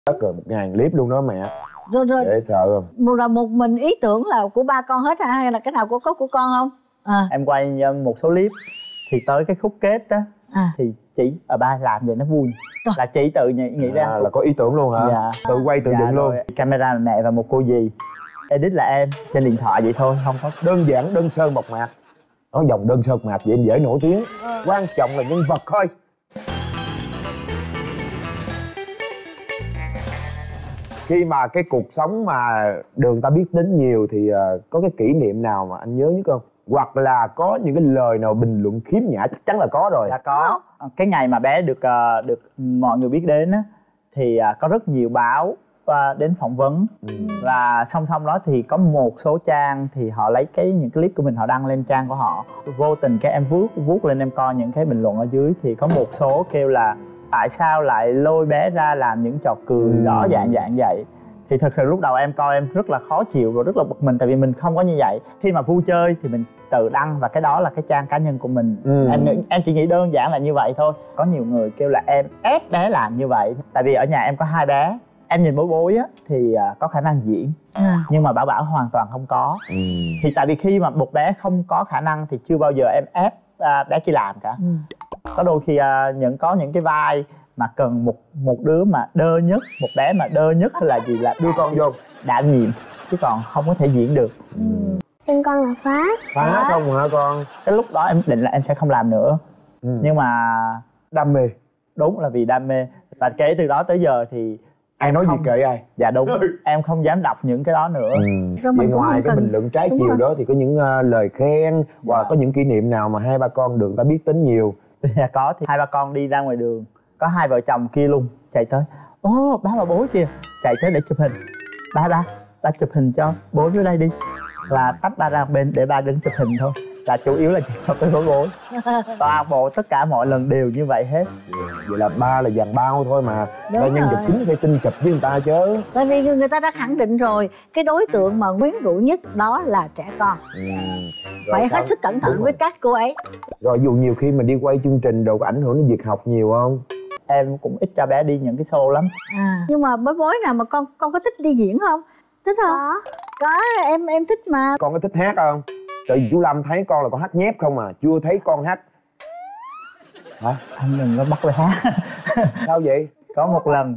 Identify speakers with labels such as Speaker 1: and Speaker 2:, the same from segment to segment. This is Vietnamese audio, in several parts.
Speaker 1: Đất rồi 1000 clip luôn đó mẹ.
Speaker 2: Rồi
Speaker 1: Dễ sợ không?
Speaker 2: là một mình ý tưởng là của ba con hết hả, hay là cái nào có của con không?
Speaker 3: Em quay một số clip thì tới cái khúc kết đó thì chỉ ở ba làm vậy nó vui. Là chị tự nghĩ ra.
Speaker 1: Là có ý tưởng luôn hả?
Speaker 3: Dạ.
Speaker 1: Tự quay tự dựng luôn.
Speaker 3: Camera là mẹ và một cô dì, edit là em trên điện thoại vậy thôi, không có
Speaker 1: đơn giản, đơn sơ mộc mạc. Nói dòng đơn sơ mộc mạc vậy em dễ nổi tiếng. Quan trọng là nhân vật thôi. Khi mà cái cuộc sống mà Đường Ta Biết Đến nhiều thì có cái kỷ niệm nào mà anh nhớ nhất không? Hoặc là có những cái lời nào bình luận khiếm nhã? Chắc chắn là có rồi.
Speaker 3: Dạ có. Cái ngày mà bé được mọi người biết đến á, thì có rất nhiều báo đến phỏng vấn. Và song song đó thì có một số trang thì họ lấy những clip của mình họ đăng lên trang của họ. Vô tình cái em vuốt lên em coi những cái bình luận ở dưới thì có một số kêu là tại sao lại lôi bé ra làm những trò cười đó dạng vậy. Thì thật sự lúc đầu em coi em rất là khó chịu và rất là bực mình, tại vì mình không có như vậy. Khi mà vui chơi thì mình tự đăng và cái đó là cái trang cá nhân của mình. Em chỉ nghĩ đơn giản là như vậy thôi. Có nhiều người kêu là em ép bé làm như vậy. Tại vì ở nhà em có 2 bé. Em nhìn Bối á thì có khả năng diễn, nhưng mà Bảo hoàn toàn không có. Thì tại vì khi mà một bé không có khả năng thì chưa bao giờ em ép bé去làm cả. Có đôi khi có những cái vai mà cần một đứa mà đơ nhất, một bé mà đơ nhất là gì, là đưa con vô đảm nhiệm, chứ còn không có thể diễn được.
Speaker 4: Tên con là Phát.
Speaker 1: Phát không hả con?
Speaker 3: Cái lúc đó em định là em sẽ không làm nữa. Nhưng mà
Speaker 1: đam mê.
Speaker 3: Đúng là vì đam mê. Và kể từ đó tới giờ thì
Speaker 1: ai nói gì kệ ai.
Speaker 3: Dạ đúng. Em không dám đọc những cái đó nữa.
Speaker 1: Vậy ngoài cái bình luận trái chiều đó thì có những lời khen và có những kỷ niệm nào mà hai ba con Đường Ta Biết Đến nhiều?
Speaker 3: Dạ có. Thì hai ba con đi ra ngoài đường, có hai vợ chồng kia luôn chạy tới. Ô ba và Bối kìa, chạy tới để chụp hình. Ba chụp hình cho Bối dưới đây đi. Là tách ba ra bên để ba đứng chụp hình thôi. Là chủ yếu là chỉ cho cái Bối. Toàn bộ tất cả mọi lần đều như vậy hết.
Speaker 1: Vậy là ba là dàn bao thôi mà. Là nhân vật chính phải xin chụp với người ta chứ.
Speaker 2: Tại vì người ta đã khẳng định rồi, cái đối tượng mà quyến rũ nhất đó là trẻ con. Phải hết sức cẩn thận với các cô ấy.
Speaker 1: Rồi dù nhiều khi mà đi quay chương trình đồ có ảnh hưởng đến việc học nhiều không?
Speaker 3: Em cũng ít cho bé đi những cái show lắm.
Speaker 2: Nhưng mà Bối nào mà con có thích đi diễn không? Thích không? Có em thích mà.
Speaker 1: Con có thích hát không? Tại vì chú Lâm thấy con là con hát nhép không à, chưa thấy con hát. Hả?
Speaker 3: Anh đừng có bắt bé hát.
Speaker 1: Sao vậy?
Speaker 3: Có một lần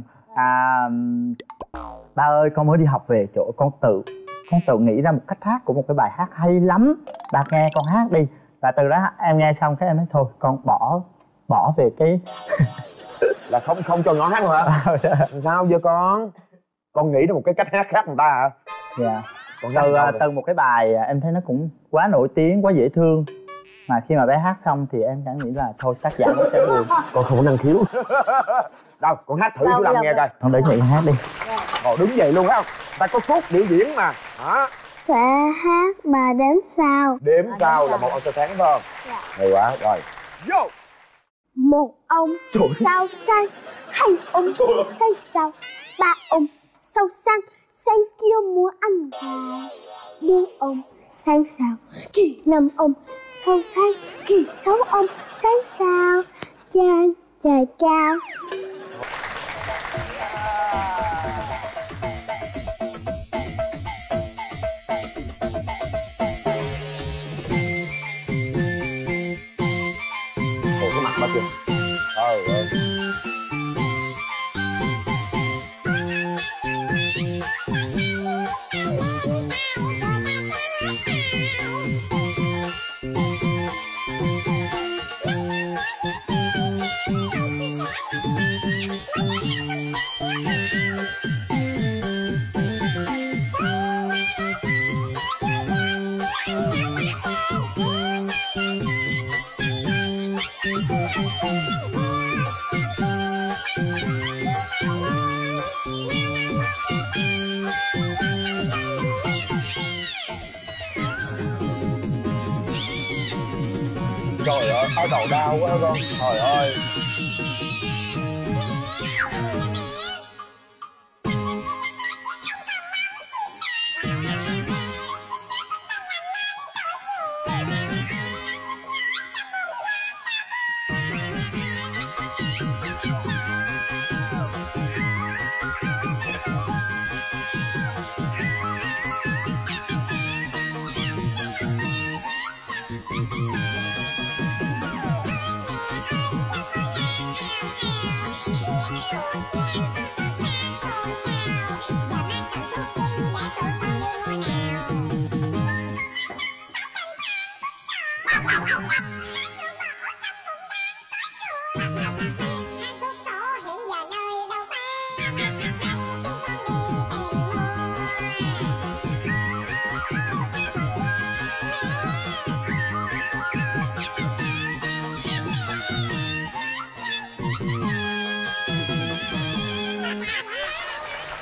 Speaker 3: ba ơi con mới đi học về chỗ con tự nghĩ ra một cách hát của một cái bài hát hay lắm, ba nghe con hát đi. Và từ đó em nghe xong cái em nói thôi con bỏ về cái
Speaker 1: là không cho nó hát luôn hả? Sao giờ con nghĩ ra một cái cách hát khác người ta hả?
Speaker 3: Dạ. Từ một cái bài em thấy nó cũng quá nổi tiếng, quá dễ thương, mà khi mà bé hát xong thì em cảm nghĩ là thôi tác giả nó sẽ buồn.
Speaker 1: Con không có năng khiếu. Đâu con hát thử chú Lâm nghe coi.
Speaker 3: Con để chị hát đi.
Speaker 1: Còn đứng dậy luôn phải không? Ta có phút biểu diễn mà hả?
Speaker 4: Sẽ hát mà đếm sao.
Speaker 1: Đếm sao là một ông sao sáng phải không?
Speaker 4: Dạ.
Speaker 1: Hay quá rồi. Vô.
Speaker 4: Một ông sao xanh, hai ông xanh sao, ba ông sao xanh, xanh kia muốn ăn gà, bốn ông xanh sao, kỳ năm ông sao xanh, kỳ sáu ông xanh sao, chan trời cao.
Speaker 1: Ủa cái mặt đó kìa. Trời ơi. Trời ơi, ở đầu đau quá con. Trời ơi.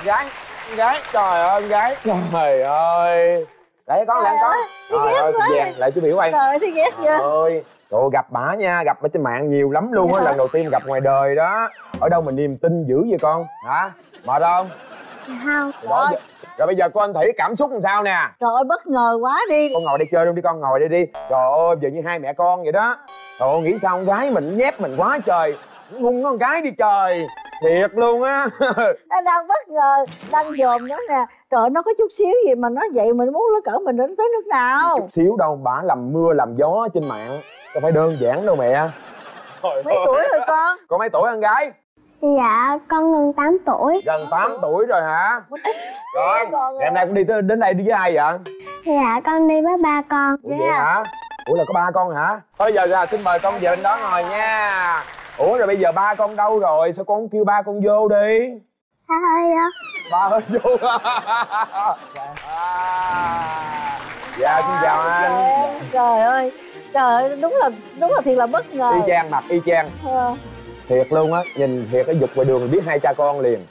Speaker 1: gái trời ơi con gái trời ơi lại con lại con trời ơi vàng lại chú biểu quay
Speaker 2: trời ơi thì ghét chưa
Speaker 1: ơi trời ơi, gặp bả nha, gặp ở trên mạng nhiều lắm luôn á, lần đầu tiên gặp ngoài đời đó. Ở đâu mà niềm tin dữ vậy con hả, mệt không?
Speaker 4: Không.
Speaker 1: Rồi bây giờ cô anh Thủy cảm xúc làm sao nè?
Speaker 2: Trời ơi bất ngờ quá đi.
Speaker 1: Con ngồi đây chơi luôn đi, con ngồi đây đi. Trời ơi giờ như hai mẹ con vậy đó. Trời ơi nghĩ sao con gái mình nhép mình quá trời, ngung con gái đi trời, thiệt luôn á.
Speaker 2: Nó đang bất ngờ, đang dòm nó nè. Trời ơi, nó có chút xíu gì mà nó vậy mình muốn nó cỡ mình đến tới nước nào.
Speaker 1: Chút xíu đâu, bả làm mưa làm gió trên mạng, đâu phải đơn giản đâu mẹ.
Speaker 2: Mấy tuổi rồi con?
Speaker 1: Con mấy tuổi con gái?
Speaker 4: Dạ con gần 8 tuổi.
Speaker 1: Gần 8 tuổi rồi hả? Rồi ngày hôm nay con đi đến đây đi với ai vậy?
Speaker 4: Dạ con đi với ba con.
Speaker 1: Ủa vậy hả? Ủa là có ba con hả? Thôi giờ là xin mời con về bên đó ngồi nha. Ủa rồi bây giờ ba con đâu rồi? Sao con không kêu ba con vô đi?
Speaker 4: Thôi
Speaker 1: Ba ơi vô. Dạ xin chào anh.
Speaker 2: Trời ơi đúng là thiệt là bất ngờ.
Speaker 1: Y chang mặt y chang. Thiệt luôn á, nhìn thiệt cái dục ngoài đường biết hai cha con liền.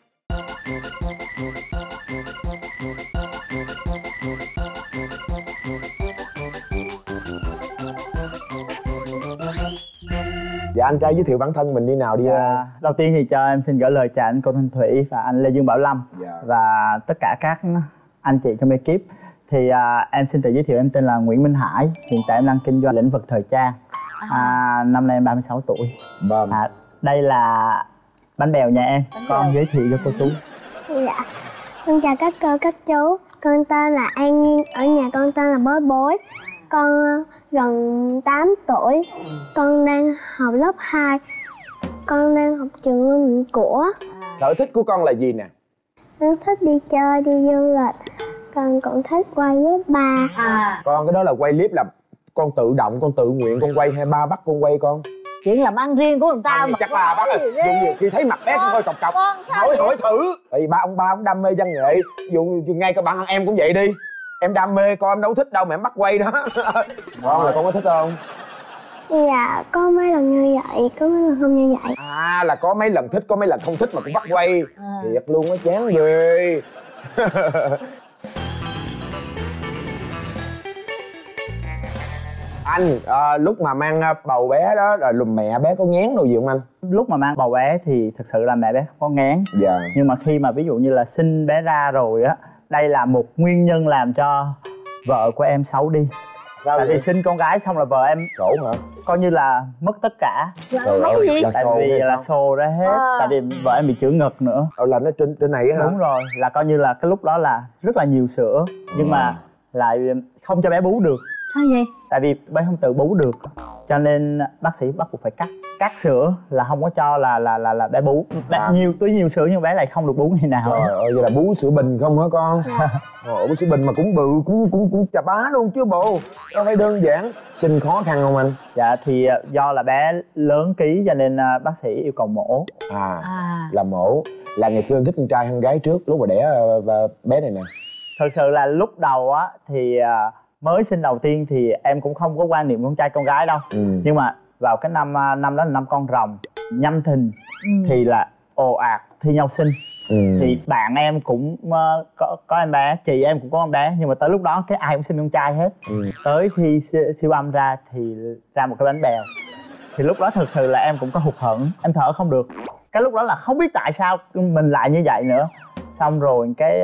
Speaker 1: Dạ anh trai giới thiệu bản thân mình đi nào đi.
Speaker 3: Đầu tiên thì cho em xin gửi lời chào anh Cô Thanh Thủy và anh Lê Dương Bảo Lâm và tất cả các anh chị trong ekip. Thì em xin tự giới thiệu, em tên là Nguyễn Minh Hải, hiện tại em đang kinh doanh lĩnh vực thời trang. Năm nay em 36 tuổi. Đây là bánh bèo nhà em, con giới thiệu cho cô chú.
Speaker 4: Dạ con chào các cô các chú, con tên là An Nhiên, ở nhà con tên là Bối Bối. Con gần 8 tuổi, con đang học lớp 2, con đang học trường Lương Định Của.
Speaker 1: Sở thích của con là gì nè?
Speaker 4: Con thích đi chơi, đi du lịch, con cũng thích quay với ba.
Speaker 1: Con cái đó là quay clip là con tự động, con tự nguyện con quay hay ba bắt con quay con?
Speaker 2: Chuyện làm ăn riêng của người ta mà.
Speaker 1: Chắc là bác ơi, nhiều khi thấy mặt bé con hơi cọc cọc, hỏi thử. Tại vì ba ông đam mê văn nghệ, ví dụ ngay cả bản thân em cũng vậy đi. Em đam mê, con em đâu thích đâu mà em bắt quay đó. Con là con có thích không?
Speaker 4: Dạ có mấy lần như vậy, có mấy lần không như vậy.
Speaker 1: Là có mấy lần thích, có mấy lần không thích mà cũng bắt quay. Thiệt luôn á, chán ghê. Anh lúc mà mang bầu bé đó là mẹ bé có ngán đồ gì không anh?
Speaker 3: Lúc mà mang bầu bé thì thực sự là mẹ bé không có ngán.
Speaker 1: Dạ.
Speaker 3: Nhưng mà khi mà ví dụ như là sinh bé ra rồi á, đây là một nguyên nhân làm cho vợ của em xấu đi.
Speaker 1: Sao
Speaker 3: tại
Speaker 1: vậy?
Speaker 3: vì sinh con gái xong là vợ em
Speaker 1: sổ hả?
Speaker 3: Coi như là mất tất cả.
Speaker 2: Mất cái gì?
Speaker 3: Tại vì là sồ ra hết. Tại vì vợ em bị chữa ngực nữa.
Speaker 1: Là nó trên này hả?
Speaker 3: Đúng rồi, là coi như là cái lúc đó là rất là nhiều sữa, nhưng mà lại không cho bé bú được.
Speaker 2: Sao vậy?
Speaker 3: Tại vì bé không tự bú được, cho nên bác sĩ bắt buộc phải cắt sữa, là không có cho là bé bú. Tuy nhiều sữa nhưng bé lại không được bú ngày nào.
Speaker 1: Trời ơi, vậy là bú sữa bình không hả con? Bú sữa bình mà cũng bự, cũng chà bá luôn chứ bộ. Đâu phải đơn giản. Sinh khó khăn không anh?
Speaker 3: Dạ thì do là bé lớn ký cho nên bác sĩ yêu cầu mổ.
Speaker 1: Là mổ. Là ngày xưa anh thích con trai hay con gái trước lúc mà đẻ bé này nè?
Speaker 3: Thực sự là lúc đầu á thì mới sinh đầu tiên thì em cũng không có quan niệm con trai con gái đâu. Nhưng mà vào cái năm đó là năm con rồng Nhâm Thìn thì là ồ ạt thi nhau sinh. Thì bạn em cũng có em bé, chị em cũng có em bé, nhưng mà tới lúc đó cái ai cũng sinh con trai hết. Tới khi siêu âm ra thì ra một cái bánh bèo. Thì lúc đó thực sự là em cũng có hụt hẫng, em thở không được. Cái lúc đó là không biết tại sao mình lại như vậy nữa. Xong rồi cái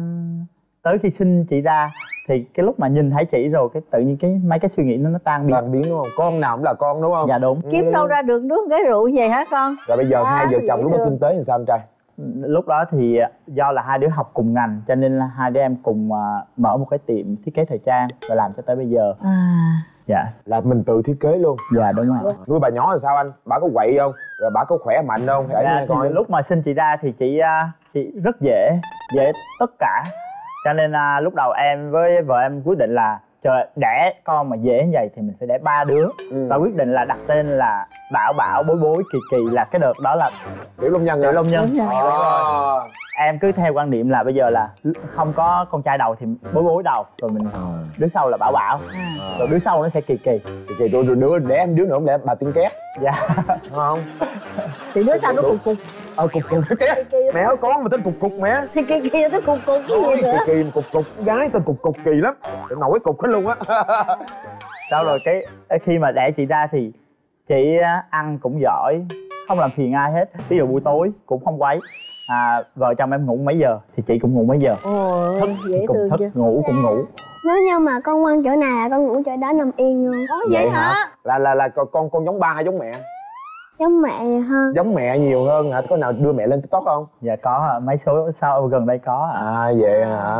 Speaker 3: tới khi sinh chị ra thì cái lúc mà nhìn thấy chị rồi cái tự nhiên mấy cái suy nghĩ nó tan biến
Speaker 1: đúng không? Con nào cũng là con đúng không?
Speaker 3: Dạ đúng.
Speaker 2: Kiếm đâu ra được nước cái rượu về hả con?
Speaker 1: Rồi bây giờ hai vợ chồng lúc đó kinh tế thì sao anh trai?
Speaker 3: Lúc đó thì do là hai đứa học cùng ngành cho nên là hai đứa em cùng mở một cái tiệm thiết kế thời trang và làm cho tới bây giờ. Dạ.
Speaker 1: Là mình tự thiết kế luôn?
Speaker 3: Dạ đúng rồi.
Speaker 1: Nuôi bà nhỏ là sao anh? Bà có quậy không? Rồi bà có khỏe mạnh không?
Speaker 3: Coi lúc mà sinh chị ra thì chị rất dễ tất cả. Cho nên lúc đầu em với vợ em quyết định là trời, đẻ con mà dễ như vậy thì mình phải đẻ 3 đứa. Và quyết định là đặt tên là Bảo Bảo, Bối Bối, Kỳ Kỳ, là cái đợt đó là
Speaker 1: Tiểu Long Nhân.
Speaker 3: Tiểu Long Nhân. em cứ theo quan niệm là bây giờ là không có con trai đầu thì bối đầu, rồi mình đứa sau là bảo, rồi đứa sau nó sẽ kỳ
Speaker 1: rồi đứa để em đứa nữa không để bà Tiên Két.
Speaker 3: Dạ.
Speaker 1: Đúng không?
Speaker 2: Thì đứa sau nó cục
Speaker 1: Cục Két. Mẹ ơi, con mà tên Cục mẹ.
Speaker 2: Thì kia nó cục cái gì nữa.
Speaker 1: Kỳ Cục gái tên Cục kỳ lắm. Nổi cục hết luôn á.
Speaker 3: Sau rồi cái khi mà đẻ chị ra thì chị ăn cũng giỏi, không làm phiền ai hết. Ví dụ buổi tối cũng không quấy. Vợ chồng em ngủ mấy giờ thì chị cũng ngủ mấy giờ.
Speaker 2: Thức dễ thương
Speaker 3: thức, ngủ cũng ngủ.
Speaker 4: Nếu như mà con ngoan chỗ nào là con ngủ chỗ đó nằm yên luôn.
Speaker 2: Vậy hả?
Speaker 1: Là con giống ba hay giống mẹ?
Speaker 4: Giống mẹ hơn.
Speaker 1: Giống mẹ nhiều hơn hả? Có nào đưa mẹ lên TikTok không?
Speaker 3: Dạ có, mấy số sau gần đây có.
Speaker 1: Vậy hả?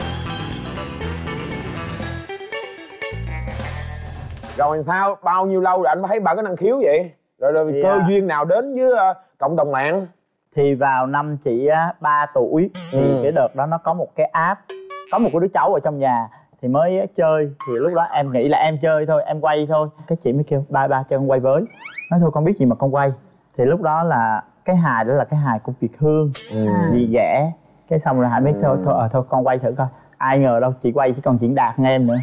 Speaker 1: Rồi sao? Bao nhiêu lâu rồi anh thấy bà có năng khiếu vậy? Rồi thì cơ duyên nào đến với cộng đồng mạng?
Speaker 3: Thì vào năm chị 3 tuổi thì cái đợt đó nó có một cái app, có một đứa cháu ở trong nhà thì mới chơi, thì lúc đó em nghĩ là em chơi thôi, em quay thôi. Cái chị mới kêu ba cho con quay với, nói thôi con biết gì mà con quay. Thì lúc đó là cái hài đó là cái hài của Việt Hương, dì ghẻ. Cái xong rồi Hải biết thôi con quay thử coi. Ai ngờ đâu chị quay chỉ còn diễn đạt nghe em nữa.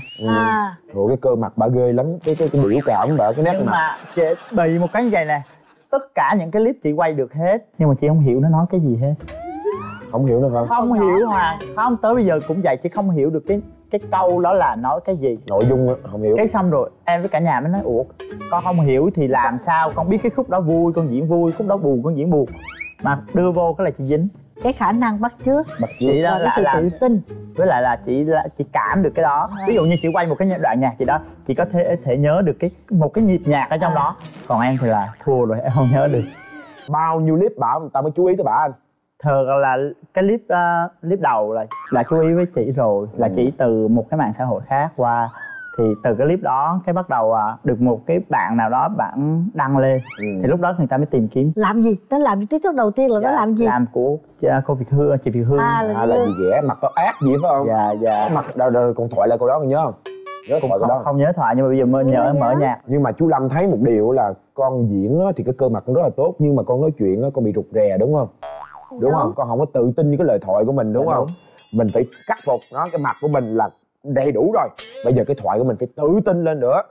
Speaker 1: Rồi cái cơ mặt bà ghê lắm, cái biểu cảm bà, cái nét
Speaker 3: nhưng
Speaker 1: mặt.
Speaker 3: mà chị bị một cái như vậy nè, tất cả những cái clip chị quay được hết nhưng mà chị không hiểu nó nói cái gì hết.
Speaker 1: Không hiểu nữa hả?
Speaker 3: Không hiểu Hoàng, không, tới bây giờ cũng vậy, chị không hiểu được cái câu đó là nói cái gì,
Speaker 1: nội dung đó, không hiểu.
Speaker 3: Cái xong rồi em với cả nhà mới nói ủa con không hiểu thì làm sao con biết cái khúc đó vui con diễn vui, khúc đó buồn con diễn buồn, mà đưa vô cái là chị dính.
Speaker 2: Cái khả năng bắt chước
Speaker 3: chị đó
Speaker 2: cái sự tự tin,
Speaker 3: với lại là chị cảm được cái đó. Ví dụ như chị quay một cái đoạn nhạc gì đó, chị có thể nhớ được một cái nhịp nhạc ở trong đó. Còn em thì là thua rồi, em không nhớ được.
Speaker 1: Bao nhiêu clip bà người ta mới chú ý tới bà anh?
Speaker 3: Thường là cái clip đầu là chú ý với chị rồi, là chị từ một cái mạng xã hội khác qua. Thì từ cái clip đó cái bắt đầu được một cái bạn nào đó bạn đăng lên, thì lúc đó người ta mới tìm kiếm.
Speaker 2: Làm gì? Nó làm TikTok đầu tiên là nó làm gì?
Speaker 3: Làm của cô Việt Hương, chị Việt Hương.
Speaker 1: Là gì ghẻ mặt có ác gì phải không?
Speaker 3: Dạ.
Speaker 1: Mặt đâu còn thoại lại cô đó còn nhớ không? Nhớ thoại cô đó
Speaker 3: không nhớ thoại, nhưng mà bây giờ mới nhớ mở nhạc.
Speaker 1: Nhưng mà chú Lâm thấy một điều là con diễn thì cái cơ mặt con rất là tốt, nhưng mà con nói chuyện con bị rụt rè đúng không? Đúng không? Con không có tự tin với cái lời thoại của mình đúng không? Mình phải khắc phục nó, cái mặt của mình là đầy đủ rồi, bây giờ cái thoại của mình phải tự tin lên nữa.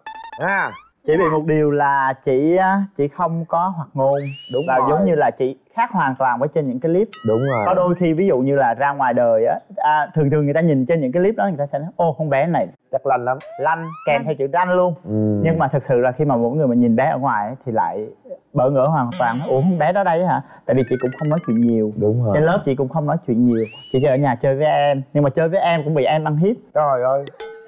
Speaker 3: Chỉ bị một điều là chị không có hoạt ngôn. Đúng và rồi. Giống như là chị khác hoàn toàn với trên những cái clip.
Speaker 1: Đúng rồi.
Speaker 3: Có đôi khi ví dụ như là ra ngoài đời thường người ta nhìn trên những cái clip đó người ta sẽ nói ô con bé này
Speaker 1: chắc lanh lắm,
Speaker 3: lanh kèm theo chữ ranh luôn. Nhưng mà thật sự là khi mà mỗi người mà nhìn bé ở ngoài ấy, thì lại bỡ ngỡ hoàn toàn. Ủa con bé đó đây hả? Tại vì chị cũng không nói chuyện nhiều.
Speaker 1: Đúng rồi.
Speaker 3: Trên lớp chị cũng không nói chuyện nhiều, chị chỉ ở nhà chơi với em, nhưng mà chơi với em cũng bị em ăn hiếp.
Speaker 1: Trời ơi,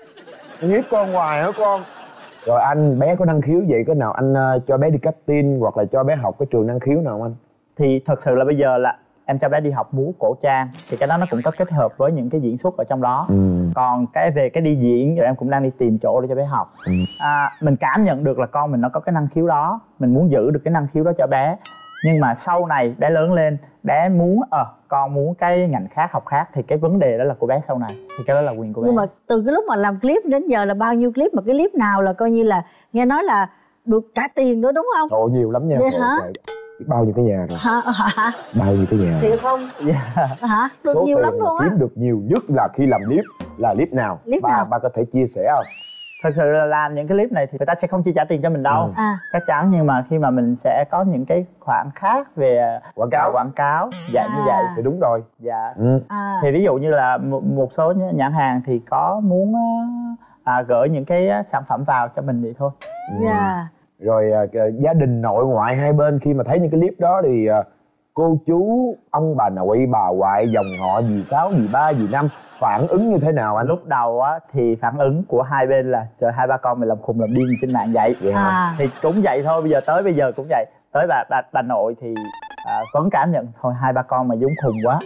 Speaker 1: hiếp con hoài hả con? Rồi anh, bé có năng khiếu vậy, có nào anh cho bé đi casting hoặc là cho bé học cái trường năng khiếu nào không anh?
Speaker 3: Thì thật sự là bây giờ là em cho bé đi học múa cổ trang, thì cái đó nó cũng có kết hợp với những cái diễn xuất ở trong đó. Còn về cái đi diễn rồi em cũng đang đi tìm chỗ để cho bé học. Mình cảm nhận được là con mình nó có cái năng khiếu đó, mình muốn giữ được cái năng khiếu đó cho bé. Nhưng mà sau này bé lớn lên, bé muốn con muốn cái ngành khác, học khác, thì cái vấn đề đó là của bé sau này, thì cái đó là quyền của bé.
Speaker 2: Nhưng mà từ cái lúc mà làm clip đến giờ là bao nhiêu clip, mà cái clip nào là coi như là nghe nói là được cả tiền nữa đúng không?
Speaker 1: Ồ, nhiều lắm nha.
Speaker 2: Vậy hả?
Speaker 1: Biết bao nhiêu cái nhà rồi.
Speaker 2: Hả?
Speaker 1: Bao nhiêu cái nhà.
Speaker 2: Thiệt không? Hả? Được
Speaker 1: số
Speaker 2: nhiều lắm
Speaker 1: tiền
Speaker 2: luôn á.
Speaker 1: kiếm được nhiều nhất là khi làm clip là clip nào? Ba có thể chia sẻ không?
Speaker 3: Thật sự là làm những cái clip này thì người ta sẽ không chi trả tiền cho mình đâu, chắc chắn. Nhưng mà khi mà mình sẽ có những cái khoản khác về quảng cáo dạng như vậy
Speaker 1: thì đúng rồi.
Speaker 3: Dạ. Thì ví dụ như là một số nhãn hàng thì có muốn gửi những cái sản phẩm vào cho mình vậy thôi.
Speaker 1: Rồi gia đình nội ngoại hai bên khi mà thấy những cái clip đó thì cô chú, ông bà nội, bà ngoại, dòng họ, dì Sáu, dì Ba, dì Năm phản ứng như thế nào anh?
Speaker 3: Lúc đầu á thì phản ứng của hai bên là trời, hai ba con mày làm khùng làm điên trên mạng vậy. Thì cũng vậy thôi, bây giờ cũng vậy. Tới bà nội thì vẫn cảm nhận thôi hai ba con mày vốn khùng quá.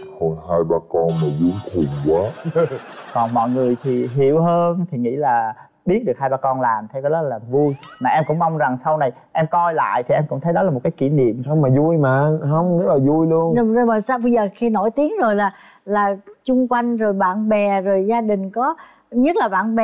Speaker 3: Còn mọi người thì hiểu hơn, thì nghĩ là biết được hai ba con làm theo cái đó là vui. Mà em cũng mong rằng sau này em coi lại thì em cũng thấy đó là một cái kỷ niệm.
Speaker 1: Không mà vui mà, không rất là vui luôn.
Speaker 2: Rồi mà sao bây giờ khi nổi tiếng rồi là chung quanh rồi bạn bè rồi gia đình có, nhất là bạn bè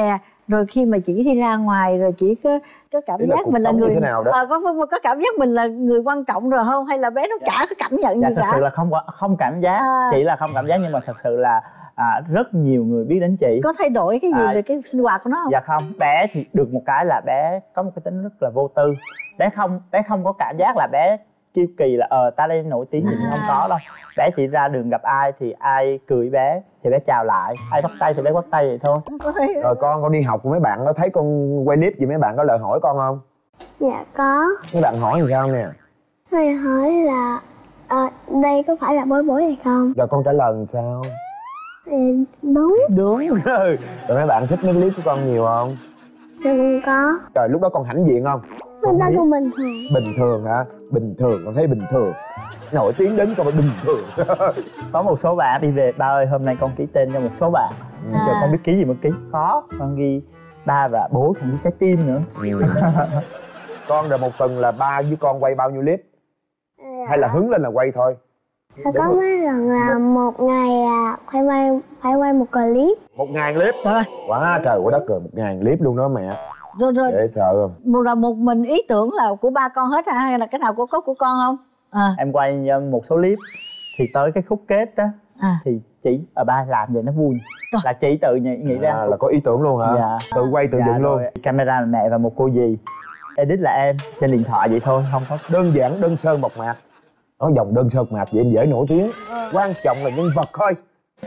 Speaker 2: Rồi khi mà chị đi ra ngoài rồi chị có cảm giác mình là người
Speaker 1: thế nào đó.
Speaker 2: Có cảm giác mình là người quan trọng rồi không, hay là bé nó chả có cảm nhận
Speaker 3: dạ,
Speaker 2: gì
Speaker 3: thật
Speaker 2: cả?
Speaker 3: sự là không cảm giác, chỉ là không cảm giác, nhưng mà thật sự là rất nhiều người biết đến chị.
Speaker 2: Có thay đổi cái gì về cái sinh hoạt của nó không?
Speaker 3: Dạ không, bé thì được một cái là bé có một cái tính rất là vô tư. Bé không có cảm giác là bé kiêu kỳ là ta đây nổi tiếng thì không có đâu. Bé chỉ ra đường gặp ai thì ai cười bé thì bé chào lại, ai bắt tay thì bé bắt tay vậy thôi.
Speaker 1: Rồi con đi học mấy bạn có thấy con quay clip gì mấy bạn có lời hỏi con không?
Speaker 4: Dạ có.
Speaker 1: Mấy bạn hỏi gì sao nè?
Speaker 4: Thầy hỏi là đây có phải là bối bối hay không?
Speaker 1: Rồi con trả lời làm sao?
Speaker 4: Đúng.
Speaker 1: Rồi mấy bạn thích mấy clip của con nhiều không?
Speaker 4: Đừng có.
Speaker 1: Trời lúc đó con hãnh diện không?
Speaker 4: Người ta còn bình thường.
Speaker 1: Bình thường hả? Bình thường, con thấy bình thường. Nổi tiếng đến con bình thường.
Speaker 3: Có một số bạn đi về, ba ơi hôm nay con ký tên cho một số bạn. Rồi con biết ký gì mà ký? Có, con ghi ba và bố, còn ghi trái tim nữa.
Speaker 1: Con rồi một tuần là ba với con quay bao nhiêu clip? Hay là hứng lên là quay thôi?
Speaker 4: Có mấy lần là một ngày là phải quay một clip.
Speaker 1: 1.000 clip? Quá trời quá đất rồi, 1.000 clip luôn đó mẹ.
Speaker 2: Rồi
Speaker 1: dễ sợ không?
Speaker 2: Là một mình ý tưởng là của ba con hết hả, hay là cái nào có của con không?
Speaker 3: Em quay một số clip thì tới cái khúc kết đó thì chị ở ba làm vậy nó vui. Là chị tự nghĩ ra.
Speaker 1: Là có ý tưởng luôn hả?
Speaker 3: Dạ.
Speaker 1: Tự quay tự dựng luôn.
Speaker 3: Camera là mẹ và một cô dì, edit là em, trên điện thoại vậy thôi, không có
Speaker 1: đơn giản, đơn sơ mộc mạc. Nói dòng đơn sơ mộc mạc vậy em dễ nổi tiếng. Quan trọng là nhân vật thôi.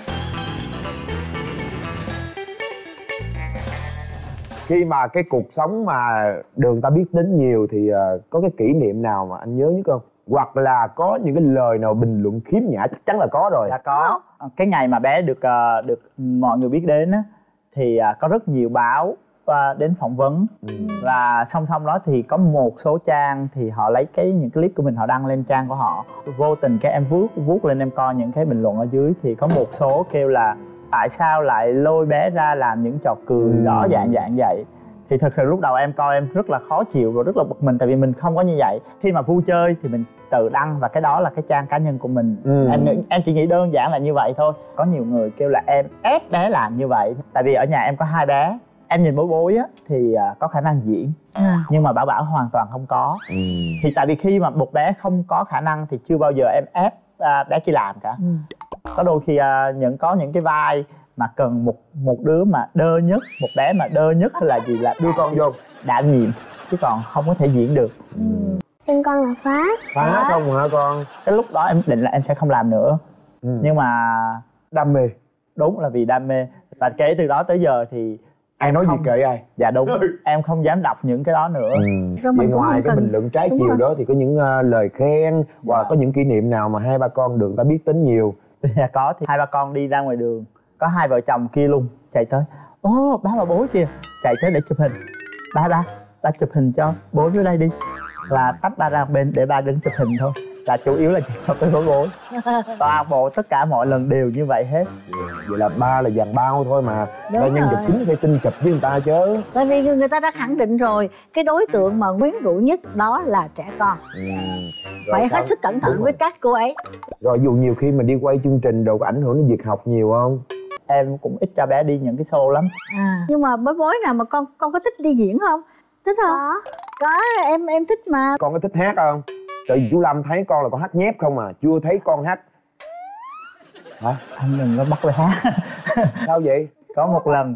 Speaker 1: Khi mà cái cuộc sống mà được người ta biết đến nhiều thì có cái kỷ niệm nào mà anh nhớ nhất không? Hoặc là có những cái lời nào bình luận khiếm nhã? Chắc chắn là có rồi.
Speaker 3: Dạ có. Cái ngày mà bé được mọi người biết đến á, thì có rất nhiều báo đến phỏng vấn. Và song song đó thì có một số trang thì họ lấy những clip của mình họ đăng lên trang của họ. Vô tình cái em vuốt lên em coi những cái bình luận ở dưới thì có một số kêu là tại sao lại lôi bé ra làm những trò cười đó dạng vậy. Thì thật sự lúc đầu em coi em rất là khó chịu và rất là bực mình, tại vì mình không có như vậy. Khi mà vui chơi thì mình tự đăng và cái đó là cái trang cá nhân của mình. Em chỉ nghĩ đơn giản là như vậy thôi. Có nhiều người kêu là em ép bé làm như vậy. Tại vì ở nhà em có 2 bé, em nhìn bối á thì có khả năng diễn, nhưng mà Bảo hoàn toàn không có. Thì tại vì khi mà một bé không có khả năng thì chưa bao giờ em ép bé chỉ làm cả. Có đôi khi có những cái vai mà cần một đứa mà đơ nhất, một bé mà đơ nhất hay là gì là đưa con vô đảm nhiệm, chứ còn không có thể diễn được.
Speaker 4: Tên con là Phát
Speaker 1: không hả con?
Speaker 3: Cái lúc đó em định là em sẽ không làm nữa. Nhưng mà
Speaker 1: đam mê.
Speaker 3: Đúng là vì đam mê. Và kể từ đó tới giờ thì
Speaker 1: ai nói gì kệ ai.
Speaker 3: Dạ đúng. Em không dám đọc những cái đó nữa.
Speaker 1: Vậy ngoài cái bình luận trái chiều đó thì có những lời khen và có những kỷ niệm nào mà 2-3 con được người ta biết đến nhiều?
Speaker 3: Dạ có. Thì 2-3 con đi ra ngoài đường, có 2 vợ chồng kia luôn chạy tới, ô ba và bố kìa, chạy tới để chụp hình. Ba chụp hình cho bố dưới đây đi. Là tách ba ra bên để ba đứng chụp hình thôi, là chủ yếu là chỉ cho cái bố. Toàn bộ tất cả mọi lần đều như vậy hết.
Speaker 1: Vậy là ba là dàn bao thôi mà. Là nhân vật chính phải xin chụp với người ta chứ.
Speaker 2: Tại vì người ta đã khẳng định rồi, cái đối tượng mà quyến rũ nhất đó là trẻ con. Phải hết sức cẩn thận với các cô ấy.
Speaker 1: Rồi dù nhiều khi mình đi quay chương trình đồ có ảnh hưởng đến việc học nhiều không?
Speaker 3: Em cũng ít cho bé đi những cái show lắm.
Speaker 2: Nhưng mà bối nào mà con có thích đi diễn không? Thích không? Có, em thích mà. Con
Speaker 1: có thích hát không? Tại vì chú Lâm thấy con là con hát nhép không à, chưa thấy con hát. Hả?
Speaker 3: Anh đừng có bắt bé hát.
Speaker 1: Sao vậy?
Speaker 3: Có một lần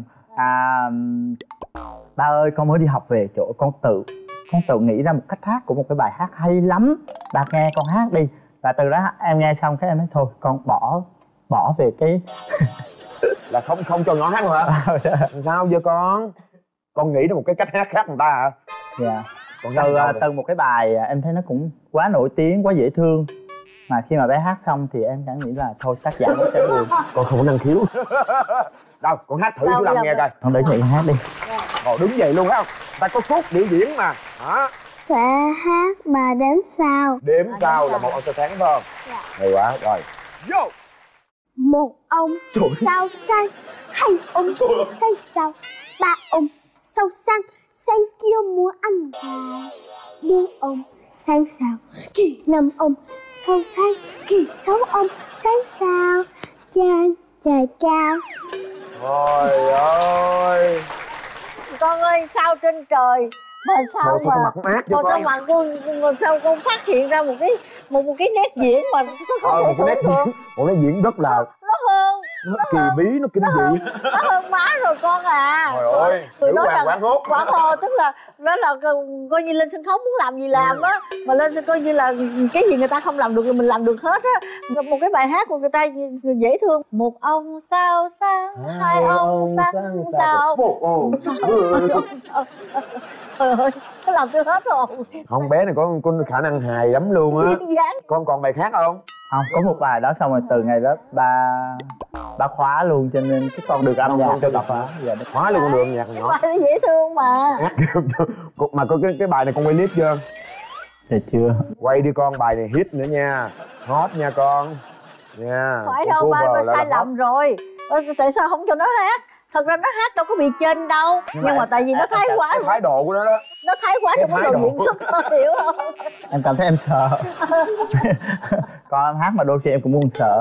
Speaker 3: ba ơi con mới đi học về chỗ con tự nghĩ ra một cách hát của một cái bài hát hay lắm, ba nghe con hát đi. Và từ đó em nghe xong cái em nói thôi con bỏ về cái
Speaker 1: là không cho nó hát luôn hả? Sao giờ con nghĩ ra một cái cách hát khác người ta hả?
Speaker 3: Dạ. Từ một cái bài em thấy nó cũng quá nổi tiếng, quá dễ thương, mà khi mà bé hát xong thì em cảm nghĩ là thôi tác giả nó sẽ buồn.
Speaker 1: Con không có năng khiếu. Đâu con hát thử chú Lâm nghe coi.
Speaker 3: Con để chị hát đi.
Speaker 1: Còn đứng vậy luôn phải không? Ta có phút biểu diễn mà hả?
Speaker 4: Sẽ hát bà đếm sao.
Speaker 1: Đếm sao là một ông sao sáng phải không?
Speaker 4: Dạ.
Speaker 1: Hay quá rồi. Vô.
Speaker 4: Một ông sao xanh, 2 ông say sao, 3 ông sao xanh, xanh kia muốn ăn vào. 4 ông xanh sao, 5 ông sao xanh, 6 ông xanh sao, trời cao.
Speaker 1: Trời ơi,
Speaker 2: con ơi, sao trên trời mà sao
Speaker 1: sao
Speaker 2: mà
Speaker 1: mặt mát cho
Speaker 2: sao
Speaker 1: con.
Speaker 2: mà con sao con phát hiện ra một cái nét diễn mà nó không thể
Speaker 1: một cái nét
Speaker 2: tưởng tượng.
Speaker 1: diễn, một nét diễn rất là
Speaker 2: nó hơn
Speaker 1: nó kỳ bí, nó kinh dị.
Speaker 2: nó hơn má rồi con à.
Speaker 1: Trời ơi,
Speaker 2: người
Speaker 1: nữ
Speaker 2: nói
Speaker 1: hoàng
Speaker 2: rằng
Speaker 1: quảng hốt.
Speaker 2: quảng hồ tức là nó là coi như lên sân khấu muốn làm gì làm á, mà lên coi như là cái gì người ta không làm được thì mình làm được hết á. Một cái bài hát của người ta dễ thương. Một ông sao sáng, hai ông sáng sao,
Speaker 1: một ông
Speaker 2: sao. Trời ơi, nó làm tôi hết rồi.
Speaker 1: Không, bé này có khả năng hài lắm luôn á. Con còn bài khác không?
Speaker 3: Không, có một bài đó xong rồi từ ngày lớp ba khóa luôn, cho nên cái con đường âm nhạc cho đọc khóa. Giờ nó
Speaker 1: khóa luôn con đường nhạc nhỏ.
Speaker 2: Bài nó dễ thương mà.
Speaker 1: Hát mà có cái bài này con quay clip chưa?
Speaker 3: Dạ chưa.
Speaker 1: Quay đi con, bài này hit nữa nha, hot nha con nha.
Speaker 2: Phải đâu, ba sai lầm rồi. Tại sao không cho nó hát? Thật ra nó hát đâu có bị chênh đâu, nhưng mà tại vì nó thái quá.
Speaker 1: Cái thái độ của nó đó,
Speaker 2: nó thái quá trong cái độ diễn xuất thôi, hiểu không?
Speaker 3: Em cảm thấy em sợ. Con em hát mà đôi khi em cũng muốn sợ.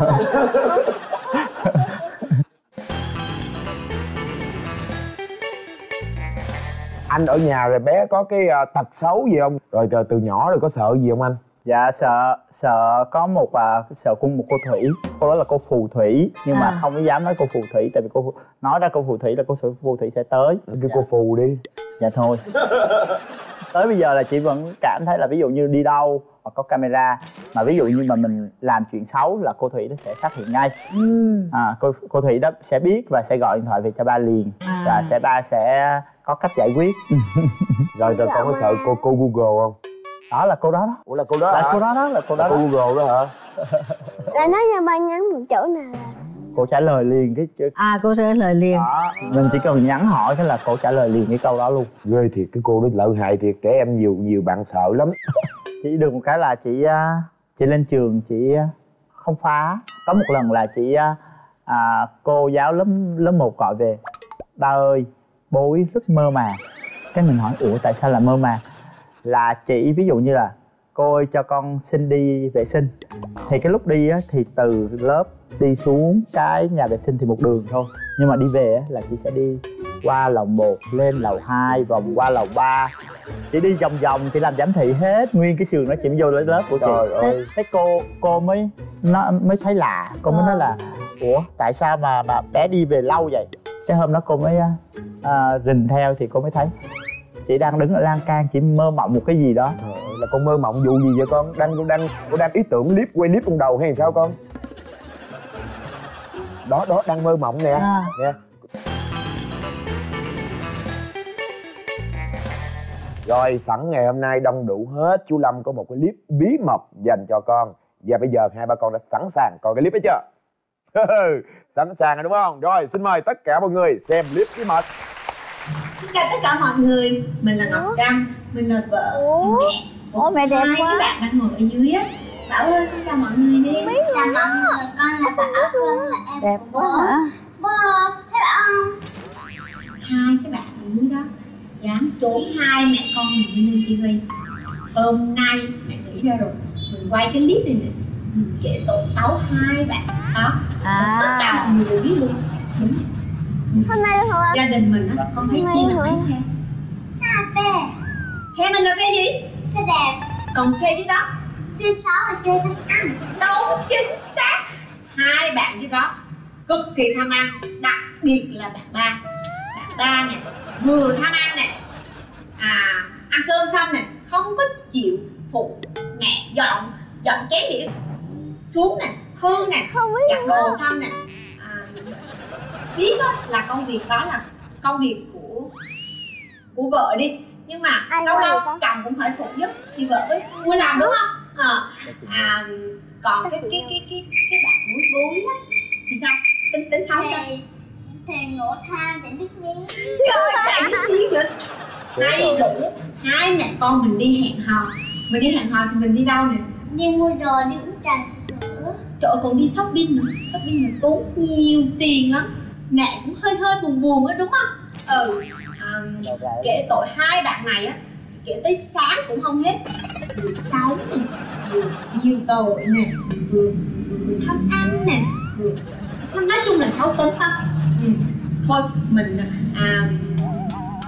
Speaker 1: Anh ở nhà rồi bé có cái tật xấu gì không? Rồi từ nhỏ rồi có sợ gì không anh?
Speaker 3: Dạ sợ có sợ cung một cô Thủy. Cô đó là cô phù thủy, nhưng mà không có dám nói cô phù thủy, tại vì cô nói ra cô phù thủy là cô phù thủy sẽ tới.
Speaker 1: Cái cô phù đi.
Speaker 3: Dạ thôi. Tới bây giờ là chị vẫn cảm thấy là ví dụ như đi đâu hoặc có camera, mà ví dụ như mà mình làm chuyện xấu là cô Thủy nó sẽ phát hiện ngay. Cô Thủy đó sẽ biết và sẽ gọi điện thoại về cho ba liền, và ba sẽ có cách giải quyết.
Speaker 1: Rồi con có sợ cô Google không?
Speaker 3: Đó là cô đó đó.
Speaker 1: Ủa là cô đó hả?
Speaker 3: Là cô đó đó, là cô đó.
Speaker 1: Cô Google đó hả?
Speaker 4: Đã nói cho ba nhắn một chỗ nào là
Speaker 3: cô trả lời liền cái
Speaker 2: cô trả lời liền
Speaker 3: đó. Mình chỉ cần nhắn hỏi cái là cô trả lời liền cái câu đó luôn.
Speaker 1: Ghê thiệt, cái cô đó lợi hại thiệt, trẻ em nhiều bạn sợ lắm.
Speaker 3: Chỉ được một cái là chị lên trường chị không phá. Có một lần là chị cô giáo lớp 1 gọi về: ba ơi, bố rất mơ màng. Cái mình hỏi ủa tại sao là mơ màng? Là chị ví dụ như là cô ơi cho con xin đi vệ sinh, thì cái lúc đi á thì từ lớp đi xuống cái nhà vệ sinh thì một đường thôi, nhưng mà đi về á là chị sẽ đi qua lầu 1 lên lầu 2 vòng qua lầu 3, chị đi vòng vòng, chị làm giám thị hết nguyên cái trường đó, chị mới vô lấy lớp của chị. Trời ơi. Thế cô mới thấy lạ, cô mới nói là ủa tại sao mà bé đi về lâu vậy? Cái hôm đó cô mới rình theo thì cô mới thấy chị đang đứng ở lan can, chị mơ mộng một cái gì đó.
Speaker 1: Là con mơ mộng vụ gì vậy con? Đang ý tưởng quay clip trong đầu hay sao con? Đó đang mơ mộng nè. Nè. Rồi sẵn ngày hôm nay đông đủ hết, chú Lâm có một cái clip bí mật dành cho con. Và bây giờ hai ba con đã sẵn sàng coi cái clip ấy chưa? Sẵn sàng rồi đúng không? Rồi xin mời tất cả mọi người xem clip bí mật.
Speaker 5: Xin chào tất cả mọi người, mình là Ngọc Trâm, mình là vợ, mẹ.
Speaker 2: Mẹ đẹp quá.
Speaker 5: Hai bạn đang ngồi ở dưới á. Bảo ơi, con chào mọi người đi.
Speaker 4: chào mọi người, con là Bảo, con là em.
Speaker 2: Đẹp quá hả?
Speaker 4: Bố, thấy Bảo không?
Speaker 5: Hai cái bạn ở dưới đó dám trốn hai mẹ con mình đi lên tivi. Hôm nay mẹ nghĩ ra rồi, mình quay cái clip này nè, mình kể tội xấu hai bạn đó. Tất cả mọi người đều biết luôn. Đúng.
Speaker 4: Hôm nay luôn hả?
Speaker 5: Gia đình mình á, con thấy chi là mấy phe?
Speaker 4: Hai phe.
Speaker 5: Phe mình là phe gì?
Speaker 4: Phe đẹp.
Speaker 5: Còn phe dưới đó?
Speaker 4: Phe xấu là phe tham ăn.
Speaker 5: Đúng, chính xác. Hai bạn dưới đó cực kỳ tham ăn, đặc biệt là bạn ba. Bạn ba nè, vừa tham ăn nè, ăn cơm xong nè, không có chịu phụ mẹ dọn chén đĩa xuống nè, hư nè, giặt đồ xong nè. Biết đó là công việc đó là công việc của vợ đi, nhưng mà lâu lâu chồng cũng phải phụ giúp thì vợ mới vui làm, đúng không? Còn cái bạn búi á thì sao? Tính sao?
Speaker 4: Thì ngộ than chẳng biết miếng.
Speaker 5: Trời, chẳng biết miếng nữa. Hay đủ. Hai mẹ con mình đi hẹn hò. Mình đi hẹn hò thì mình đi đâu nè?
Speaker 4: Đi mua đồ, đi uống trà sữa.
Speaker 5: Trời ơi, còn đi shopping nữa. Shopping là tốn nhiều tiền lắm. Mẹ cũng hơi buồn á, đúng không? Kể tội hai bạn này á, kể tới sáng cũng không hết. Vừa xấu nè, vừa nhiều tội nè, vừa tham ăn nè, nói chung là xấu tính thôi. Thôi mình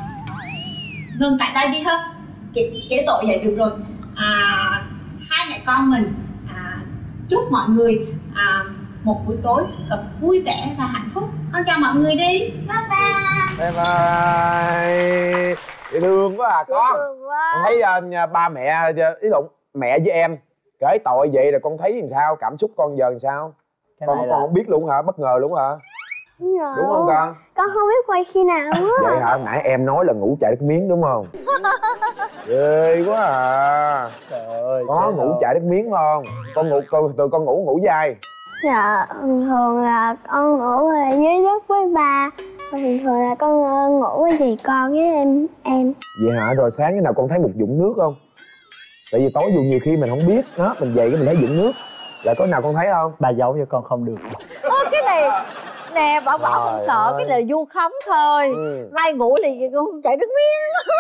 Speaker 5: ngừng tại đây đi ha, kể tội vậy được rồi. Hai mẹ con mình chúc mọi người một buổi tối thật vui vẻ và hạnh phúc. Con chào mọi người đi. Bye bye.
Speaker 1: Bye bye. Dễ thương quá à con. Con thấy ba mẹ, ý lộn mẹ với em kể tội vậy là con thấy làm sao, cảm xúc con giờ làm sao? Con không biết luôn hả? Bất ngờ luôn hả? Đúng không con?
Speaker 4: Con không biết quay khi nào á.
Speaker 1: Vậy hả? Nãy em nói là ngủ chạy đất miếng đúng không? Ghê quá à.
Speaker 3: Trời ơi,
Speaker 1: có ngủ chạy đất miếng không? Tụi con ngủ với ai?
Speaker 4: Dạ, thường là con ngủ ở dưới đất với ba. Thường thường là con ngủ với dì con với em.
Speaker 1: Vậy hả? Rồi sáng cái nào con thấy một vũng nước không? Tại vì tối dù nhiều khi mình không biết đó, mình dậy cái mình thấy vũng nước. Là có nào con thấy không?
Speaker 3: Bà giấu cho con không được.
Speaker 2: Cái này nè, bảo không sợ, cái lời vu khống thôi. Mai ngủ thì con chạy nước miếng.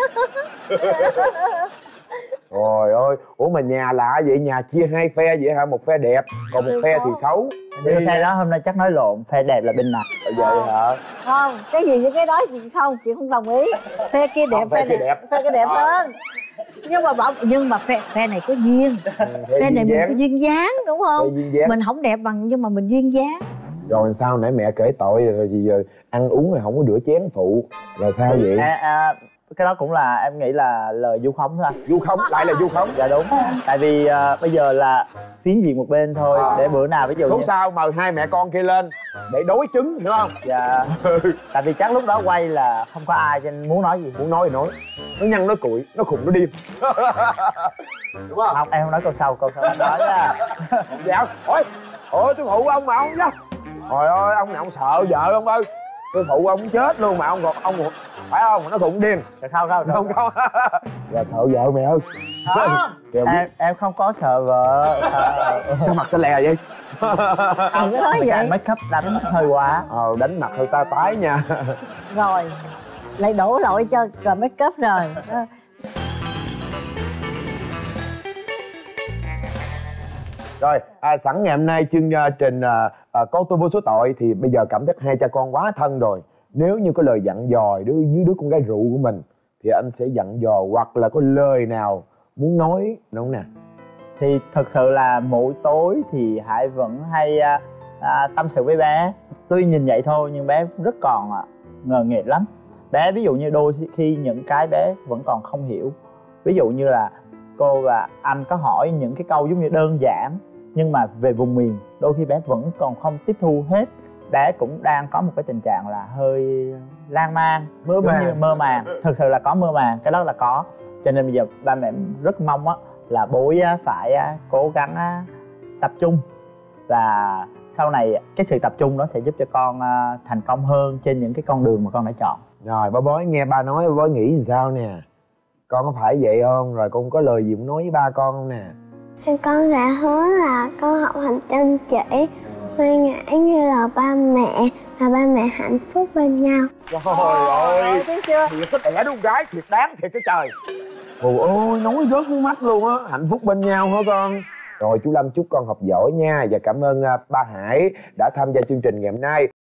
Speaker 1: Trời ơi, ủa mà nhà lạ vậy, nhà chia hai phe vậy hả? Một phe đẹp, còn một phe thì xấu.
Speaker 3: Phe đó hôm nay chắc nói lộn, phe đẹp là bên này.
Speaker 1: Vậy hả?
Speaker 2: Không, cái gì với cái đó chị không, chị không đồng ý. Phe kia đẹp, phe kia đẹp hơn. Nhưng mà phe này có duyên. Phe này mình có duyên dáng đúng không? Mình không đẹp bằng nhưng mà mình duyên dáng.
Speaker 1: Rồi sao nãy mẹ kể tội rồi thì giờ ăn uống rồi không có rửa chén phụ là sao vậy?
Speaker 3: Cái đó cũng là em nghĩ là lời vu khống thôi.
Speaker 1: Vu khống? Lại là vu khống?
Speaker 3: Dạ đúng. Tại vì bây giờ là phiến diện một bên thôi, để bữa nào ví dụ
Speaker 1: số sau mời hai mẹ con kia lên để đối chứng, hiểu không?
Speaker 3: Dạ. Tại vì chắc lúc đó quay là không có ai cho nên muốn nói gì.
Speaker 1: Muốn nói thì nói. Nó nhăn nó cuội, nó khùng nó điên. Đúng không?
Speaker 3: Không, em không nói câu sau em nói nha.
Speaker 1: Dạ. Ôi tôi phụ ông mà ông chứ. Trời ơi, ông này ông sợ vợ ông ơi. Tôi phụ ông chết luôn mà ông phải không? Nó cũng điên.
Speaker 3: Không.
Speaker 1: Dạ sợ vợ mẹ ơi.
Speaker 3: Em không có sợ vợ.
Speaker 1: Sao mặt xanh lè vậy?
Speaker 2: Không có nói vậy.
Speaker 3: Make up đánh hơi quá.
Speaker 1: Đánh mặt hơi ta tái nha.
Speaker 2: Rồi lại đổ lỗi cho rồi make up rồi.
Speaker 1: Rồi, sẵn ngày hôm nay chương trình Con Tôi Vô Số Tội thì bây giờ cảm giác hai cha con quá thân rồi. Nếu như có lời dặn dò với đứa con gái rượu của mình thì anh sẽ dặn dò, hoặc là có lời nào muốn nói đúng không nè?
Speaker 3: Thì thật sự là mỗi tối thì Hải vẫn hay tâm sự với bé. Tuy nhìn vậy thôi nhưng bé rất còn ngờ nghệch lắm. Bé ví dụ như đôi khi những cái bé vẫn còn không hiểu. Ví dụ như là cô và anh có hỏi những cái câu giống như đơn giản nhưng mà về vùng miền đôi khi bé vẫn còn không tiếp thu hết. Bé cũng đang có một cái tình trạng là hơi lan man, mơ màng. Thực sự là có mơ màng, cái đó là có. Cho nên bây giờ ba mẹ rất mong là bố phải cố gắng tập trung. Và sau này cái sự tập trung đó sẽ giúp cho con thành công hơn trên những cái con đường mà con đã chọn.
Speaker 1: Rồi ba Bói nghe ba nói, ba Bói nghĩ làm sao nè? Con có phải vậy không? Rồi con có lời gì muốn nói với ba con không nè?
Speaker 4: Thì con đã hứa là con học hành chăm chỉ, ngoan ngoãn như là ba mẹ, và ba mẹ hạnh phúc bên nhau.
Speaker 1: Trời ơi, thấy chưa? Thiệt có đẻ đứa gái thiệt đáng thiệt cái trời. Ôi ôi, nói rớt nước mắt luôn á. Hạnh phúc bên nhau hả con? Rồi chú Lâm chúc con học giỏi nha. Và cảm ơn ba Hải đã tham gia chương trình ngày hôm nay.